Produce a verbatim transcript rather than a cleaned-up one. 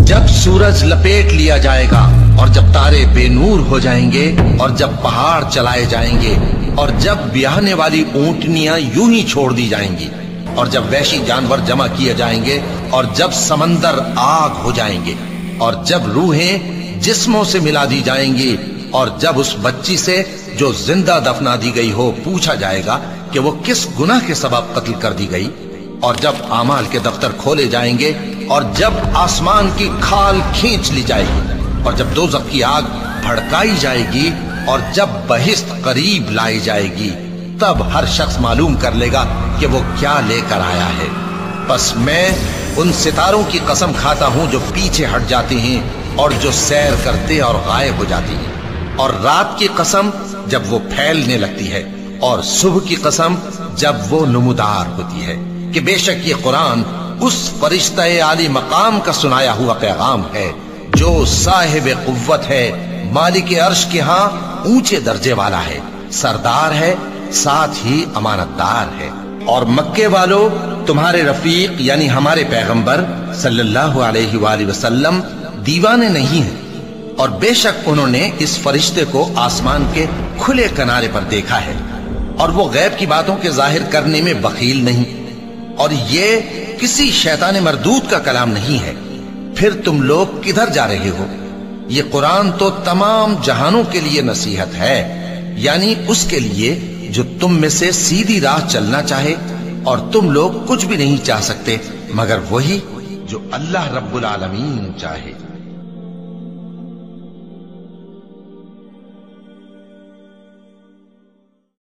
جب سورج لپیٹ لیا جائے گا اور جب تارے بے نور ہو جائیں گے اور جب پہاڑ چلائے جائیں گے اور جب بیاہنے والی اونٹنیاں یوں ہی چھوڑ دی جائیں گی اور جب وحشی جانور جمع کیے جائیں گے اور جب سمندر آگ ہو جائیں گے اور جب روحیں جسموں سے ملا دی جائیں گی اور جب اس بچی سے جو زندہ دفنا دی گئی ہو پوچھا جائے گا کہ وہ کس گناہ کے سبب قتل کر دی گئی، اور جب اعمال کے دفتر کھولے جائیں گے اور جب آسمان کی کھال کھینچ لی جائے گی اور جب دوزخ کی آگ بھڑکائی جائے گی اور جب بہشت قریب لائی جائے گی، تب ہر شخص معلوم کر لے گا کہ وہ کیا لے کر آیا ہے۔ بس میں ان ستاروں کی قسم کھاتا ہوں جو پیچھے ہٹ جاتے ہیں اور جو سیر کرتے اور غائب ہو جاتی ہیں، اور رات کی قسم جب وہ پھیلنے لگتی ہے، اور صبح کی قسم جب وہ نمودار ہوتی ہے، کہ بے شک یہ قرآن اس فرشتہ عالی مقام کا سنایا ہوا پیغام ہے جو صاحب قوت ہے، مالک عرش کے ہاں اونچے درجے والا ہے، سردار ہے، ساتھ ہی امانت دار ہے۔ اور مکے والو تمہارے رفیق یعنی ہمارے پیغمبر صلی اللہ علیہ وآلہ وسلم دیوانے نہیں ہیں، اور بے شک انہوں نے اس فرشتے کو آسمان کے کھلے کنارے پر دیکھا ہے، اور وہ غیب کی باتوں کے ظاہر کرنے میں بخیل نہیں، اور یہ کسی شیطان مردود کا کلام نہیں ہے۔ پھر تم لوگ کدھر جا رہے ہو؟ یہ قرآن تو تمام جہانوں کے لیے نصیحت ہے، یعنی اس کے لیے جو تم میں سے سیدھی راہ چلنا چاہے، اور تم لوگ کچھ بھی نہیں چاہ سکتے مگر وہی جو اللہ رب العالمین چاہے۔